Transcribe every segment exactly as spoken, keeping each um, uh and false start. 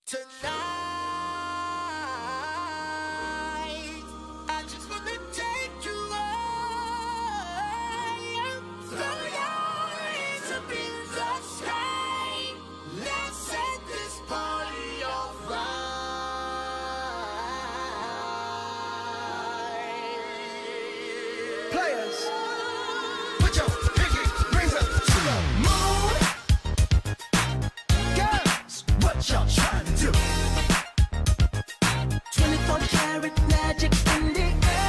Tonight, I just wanna take you high. Throw your hands up in the sky. Let's set this party on fire. Players, put your pinky rings up to the moon. Girls, what y'all trying to do? twenty-four karat magic in the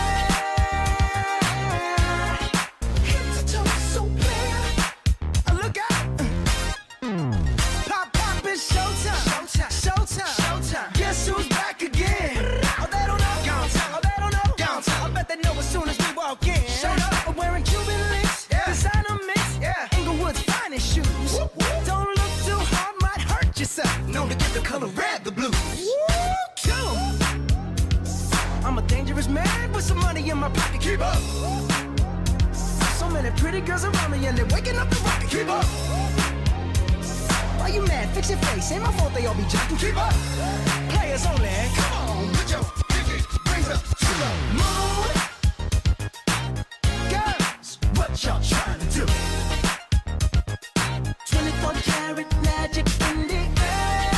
air. Head to toe, so clear. Uh, look out! Pop, pop, it's showtime. Showtime, showtime, showtime. Guess who's back again? Oh, they don't know. Gone time. Oh, they don't know. Gone time. I bet they know as soon as we walk in. Showed up. I'm wearing Cuban links. Yeah. Designer mix. Yeah. Inglewood's finest shoes. Whoop, whoop. Don't look too hard, might hurt yourself. Known to get the color red, the blues. Woo, kill 'em. I'm a dangerous man with some money in my pocket. Keep up. So many pretty girls around me and they're waking up the rocket. Keep up. Why you mad? Fix your face. Ain't my fault they all be jacking. Keep up. Players only. Come on, put your pinky rings up to the moon. Girls, what y'all trying to do? twenty-four karat magic in the air.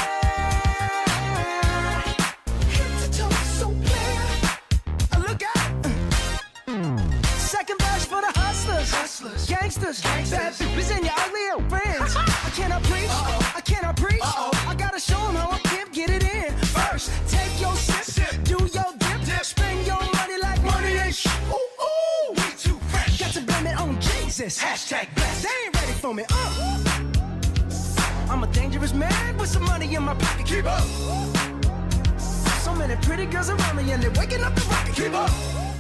Head to toe, so clear. Uh, look out. Second verse for the hustlers, hustlers, gangsters, gangsters. Bad bitches and your ugly old friends. I cannot preach, uh-oh. I cannot preach. Uh-oh. I gotta show 'em how I pimp, get it in. First, take your sip, sip. Do your dip, dip. Spend your money like money ain't sh- Ooh, ooh, we too fresh. Got to blame it on Jesus. Hashtag blessed. They ain't ready for me. Uh. I'm a dangerous man with some money in my pocket. Keep up. So many pretty girls around me and they're waking up the rocket. Keep up.